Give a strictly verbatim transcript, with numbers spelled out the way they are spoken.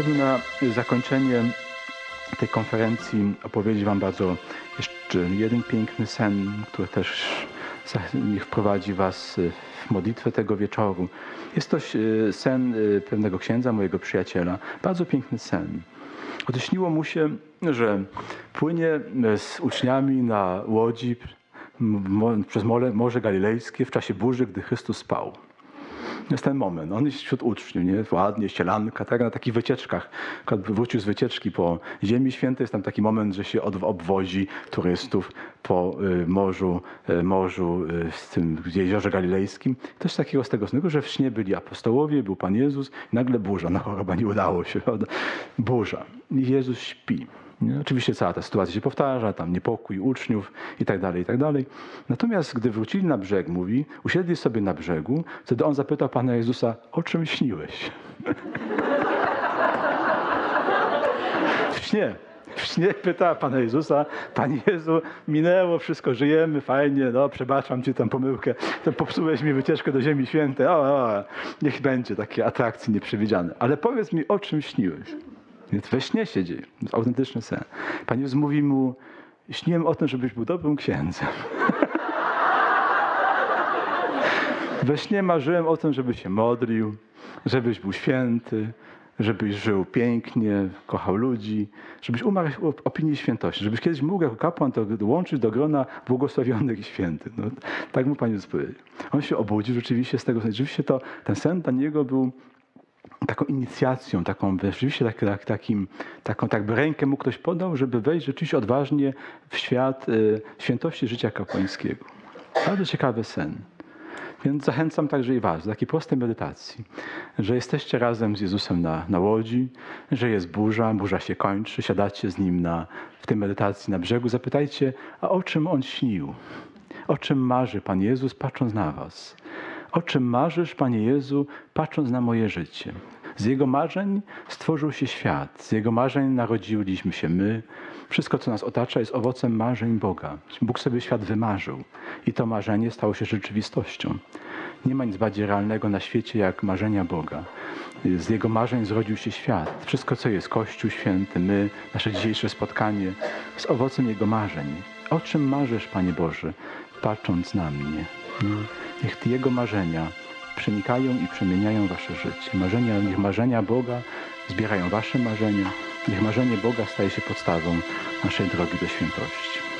Chciałbym na zakończenie tej konferencji opowiedzieć wam bardzo jeszcze jeden piękny sen, który też niech wprowadzi was w modlitwę tego wieczoru. Jest to sen pewnego księdza, mojego przyjaciela. Bardzo piękny sen. Otóż śniło mu się, że płynie z uczniami na łodzi przez Morze Galilejskie w czasie burzy, gdy Chrystus spał. Jest ten moment. On jest wśród uczniów, nie? Ładnie, ścielanka, tak? Na takich wycieczkach. Wrócił z wycieczki po Ziemi Świętej. Jest tam taki moment, że się obwozi turystów po morzu, morzu w tym jeziorze galilejskim. Też takiego z tego snu, że w śnie byli apostołowie, był Pan Jezus i nagle burza. No chyba nie udało się. Prawda? Burza. I Jezus śpi. Nie? Oczywiście cała ta sytuacja się powtarza, tam niepokój uczniów i tak dalej, i tak dalej. Natomiast gdy wrócili na brzeg, mówi, usiedli sobie na brzegu, wtedy on zapytał Pana Jezusa, o czym śniłeś? W śnie. W śnie pyta Pana Jezusa, Panie Jezu, minęło wszystko, żyjemy, fajnie, no przebaczam Ci tę pomyłkę, to popsułeś mi wycieczkę do Ziemi Świętej, o, o, niech będzie takie atrakcje nieprzewidziane. Ale powiedz mi, o czym śniłeś? We śnie się dzieje. To jest autentyczny sen. Pan Jezus mówi mu, śniłem o tym, żebyś był dobrym księdzem. We śnie marzyłem o tym, żebyś się modlił, żebyś był święty, żebyś żył pięknie, kochał ludzi, żebyś umarł w opinii świętości, żebyś kiedyś mógł jako kapłan to dołączyć do grona błogosławionych i świętych. No, tak mu Pan Jezus powiedział. On się obudził rzeczywiście z tego, rzeczywiście to, ten sen dla niego był taką inicjacją, taką rzeczywiście tak, tak, takim, taką tak by rękę mu ktoś podał, żeby wejść rzeczywiście odważnie w świat y, świętości życia kapłańskiego. Bardzo ciekawy sen. Więc zachęcam także i was do takiej prostej medytacji, że jesteście razem z Jezusem na, na łodzi, że jest burza, burza się kończy, siadacie z Nim na, w tej medytacji na brzegu, zapytajcie, a o czym On śnił? O czym marzy Pan Jezus, patrząc na was? O czym marzysz, Panie Jezu, patrząc na moje życie? Z Jego marzeń stworzył się świat. Z Jego marzeń narodziliśmy się my. Wszystko, co nas otacza, jest owocem marzeń Boga. Bóg sobie świat wymarzył i to marzenie stało się rzeczywistością. Nie ma nic bardziej realnego na świecie, jak marzenia Boga. Z Jego marzeń zrodził się świat. Wszystko, co jest Kościół Święty, my, nasze dzisiejsze spotkanie, jest owocem Jego marzeń. O czym marzysz, Panie Boże, patrząc na mnie? Niech Jego marzenia przenikają i przemieniają wasze życie. Marzenia, niech marzenia Boga zbierają wasze marzenia. Niech marzenie Boga staje się podstawą naszej drogi do świętości.